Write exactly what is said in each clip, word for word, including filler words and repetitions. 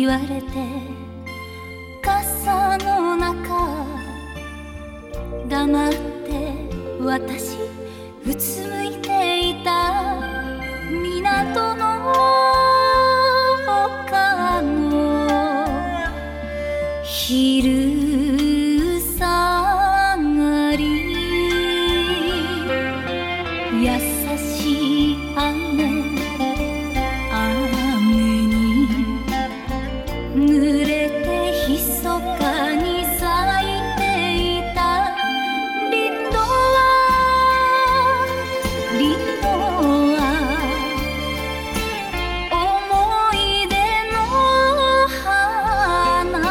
われて傘の中黙って私うつむいていた港の丘の昼下がり優しい雨雨に濡れて密かに咲いていたリンドはリンドは思い出の花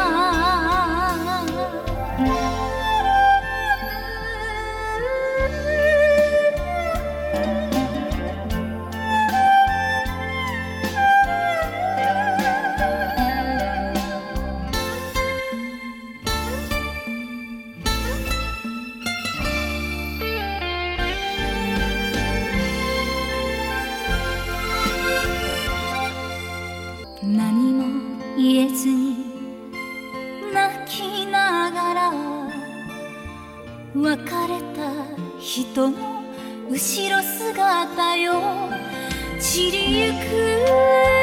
何も言えずに泣きながら別れた人の後ろ姿よ散りゆく